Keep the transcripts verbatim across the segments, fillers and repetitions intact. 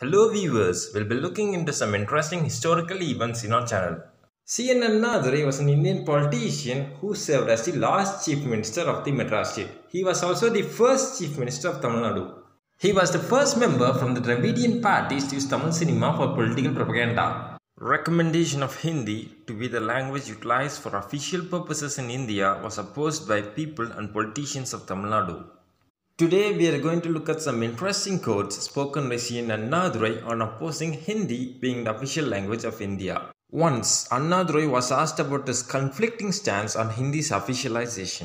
Hello viewers, we'll be looking into some interesting historical events in our channel. C N Annadurai was an Indian politician who served as the last Chief Minister of the Madras state. He was also the first Chief Minister of Tamil Nadu. He was the first member from the Dravidian parties to use Tamil cinema for political propaganda. Recommendation of Hindi to be the language utilized for official purposes in India was opposed by people and politicians of Tamil Nadu. Today we are going to look at some interesting quotes spoken by C N Annadurai on opposing Hindi being the official language of India. Once, Annadurai was asked about his conflicting stance on Hindi's officialization.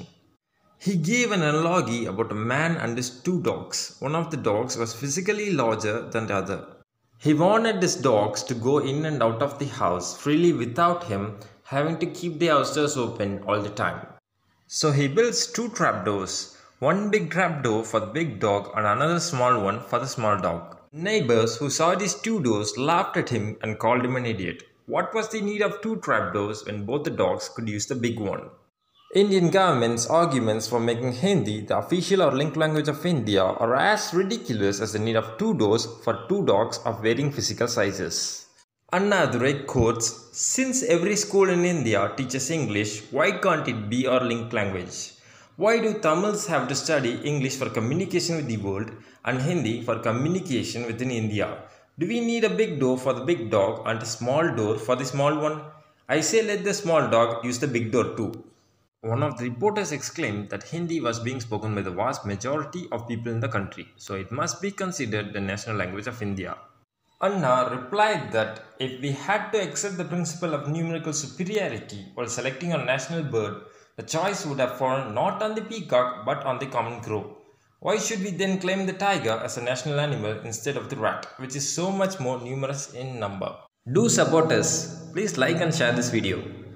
He gave an analogy about a man and his two dogs. One of the dogs was physically larger than the other. He wanted his dogs to go in and out of the house freely without him having to keep the house doors open all the time. So he builds two trapdoors. One big trapdoor for the big dog and another small one for the small dog. Neighbors who saw these two doors laughed at him and called him an idiot. What was the need of two trapdoors when both the dogs could use the big one? Indian government's arguments for making Hindi the official or linked language of India are as ridiculous as the need of two doors for two dogs of varying physical sizes. Annadurai quotes, "Since every school in India teaches English, why can't it be our linked language? Why do Tamils have to study English for communication with the world and Hindi for communication within India? Do we need a big door for the big dog and a small door for the small one? I say let the small dog use the big door too." One of the reporters exclaimed that Hindi was being spoken by the vast majority of people in the country, so it must be considered the national language of India. Anna replied that if we had to accept the principle of numerical superiority while selecting our national bird, the choice would have fallen not on the peacock but on the common crow. Why should we then claim the tiger as a national animal instead of the rat, which is so much more numerous in number? Do support us. Please like and share this video.